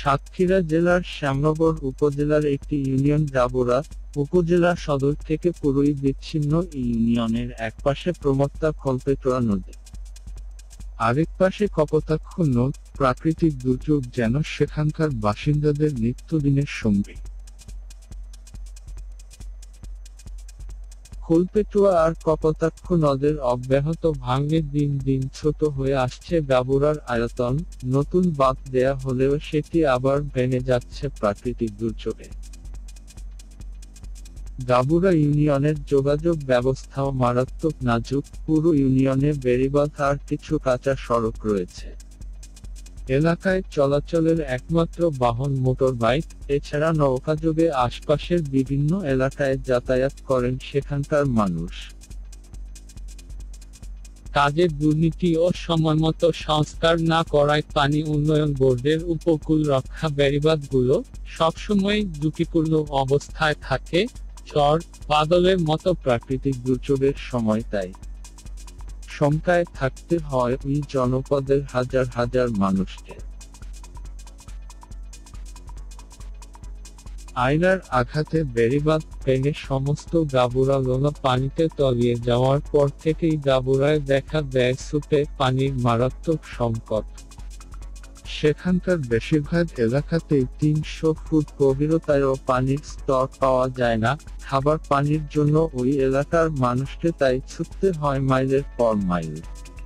সাতক্ষীরা জেলার শ্যামনগর উপজেলার একটি ইউনিয়ন ডাবুরা উপজেলা সদর থেকে পুরোই বিচ্ছিন্ন। এই ইউনিয়নের একপাশে প্রমত্তা খলপেটোয়া নদী, আরেক পাশে কপোতাক্ষ নদ। প্রাকৃতিক দুর্যোগ যেন সেখানকার বাসিন্দাদের নিত্যদিনের সঙ্গী। খোলপেটোয়া আর কপোতাক্ষ নদের অব্যাহত ভাঙনে দিন দিন ছোট হয়ে আসছে ডাবুরার আয়তন। নতুন বাঁধ দেয়া হলেও সেটি আবার ভেঙে যাচ্ছে প্রাকৃতিক দুর্যোগে। ডাবুরা ইউনিয়নের যোগাযোগ ব্যবস্থাও মারাত্মক নাজুক। পুরো ইউনিয়নে বেড়িবাঁধ আর কিছু কাঁচা সড়ক রয়েছে। এলাকায় চলাচলের একমাত্র বাহন মোটর বাইক, এছাড়া নৌকাযোগে আশপাশের বিভিন্ন এলাকায় যাতায়াত করেন সেখানকার মানুষ। কাজের দুর্নীতি ও সময়মতো সংস্কার না করায় পানি উন্নয়ন বোর্ডের উপকূল রক্ষা বেড়িবাঁধগুলো সবসময় ঝুঁকিপূর্ণ অবস্থায় থাকে। ঝড় বাদলের মতো প্রাকৃতিক দুর্যোগের সময় তাই শঙ্কায় থাকতে হয় ওই জনপদের হাজার হাজার মানুষকে। আয়লার আঘাতে বেড়িবাঁধ ভেঙে সমস্ত ডাবুরা লোনা পানিতে তলিয়ে যাওয়ার পর থেকেই ডাবুরায় দেখা দেয় সুপে পানির মারাত্মক সংকট। সেখানকার বেশিরভাগ এলাকাতেই ৩০০ ফুট গভীরতায়ও পানির স্তর পাওয়া যায় না। খাবার পানির জন্য ওই এলাকার মানুষকে তাই ছুটতে হয় মাইলের পর মাইল।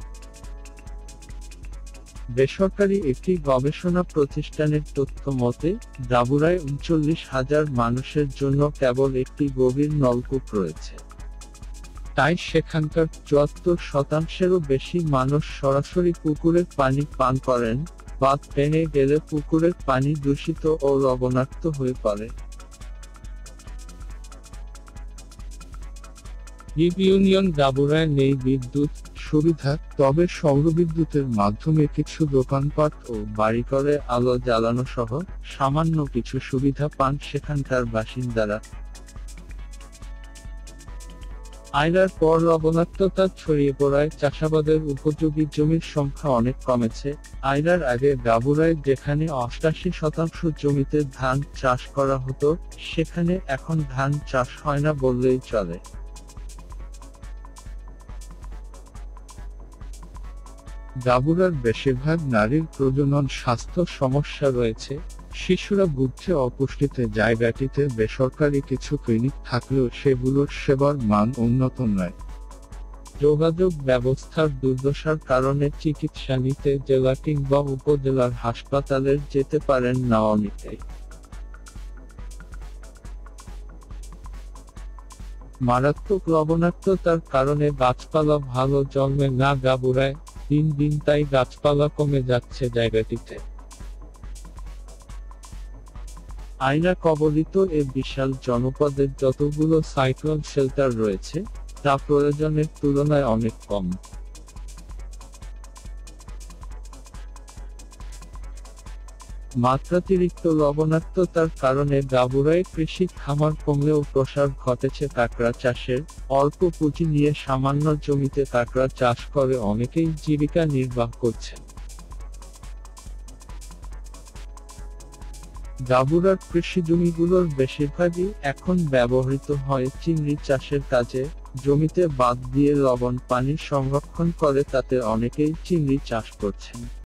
বেসরকারি একটি গবেষণা প্রতিষ্ঠানের তথ্য মতে, ডাবুরায় ৩৯,০০০ মানুষের জন্য কেবল একটি গভীর নলকূপ রয়েছে। তাই সেখানকার ৭৪%-এরও বেশি মানুষ সরাসরি পুকুরের পানি পান করেন। বাঁধ ভেঙে গেলে পুকুরের পানি দূষিত ও লবণাক্ত হয়ে পড়ে। ইউনিয়ন ডাবুরায় নেই বিদ্যুৎ সুবিধা, তবে সৌরবিদ্যুতের মাধ্যমে কিছু দোকানপাট ও বাড়িঘরে আলো জ্বালানো সহ সামান্য কিছু সুবিধা পান সেখানকার বাসিন্দারা। আয়লার পর লবণাক্ততা ছড়িয়ে পড়ায় চাষাবাদের উপযোগী জমির সংখ্যা অনেক কমেছে। আয়লার আগে ডাবুরায় যেখানে ৮৮% জমিতে ধান চাষ করা হতো, সেখানে এখন ধান চাষ হয় না বললেই চলে। ডাবুরার বেশিরভাগ নারীর প্রজনন স্বাস্থ্য সমস্যা রয়েছে। শিশুরা ভুগছে অপুষ্টিতে। জায়গাটিতে বেসরকারি কিছু ক্লিনিক থাকলেও সেগুলোর সেবার মান উন্নত নয়। যোগাযোগ ব্যবস্থার দুর্দশার কারণে চিকিৎসা নিতে জেলা কিংবা উপজেলার হাসপাতালের যেতে পারেন না অনেকেই। মারাত্মক লবণাক্ততার কারণে গাছপালা ভালো জন্মে না ডাবুরায়। দিন দিন তাই গাছপালা কমে যাচ্ছে জায়গাটিতে। আয়লা কবলিত এ বিশাল জনপদের যতগুলো সাইক্লোন শেল্টার রয়েছে, তা প্রয়োজনের তুলনায় অনেক কম। মাত্রাতিরিক্ত লবণাক্ততার কারণে ডাবুরায় কৃষি খামার কমলেও প্রসার ঘটেছে কাঁকড়া চাষের। অল্প পুঁজি নিয়ে সামান্য জমিতে কাঁকড়া চাষ করে অনেকেই জীবিকা নির্বাহ করছেন। ডাবুরার কৃষি জমিগুলোর বেশিরভাগই এখন ব্যবহৃত হয় চিংড়ি চাষের কাজে। জমিতে বাঁধ দিয়ে লবণ পানি সংরক্ষণ করে তাতে অনেকেই চিংড়ি চাষ করছেন।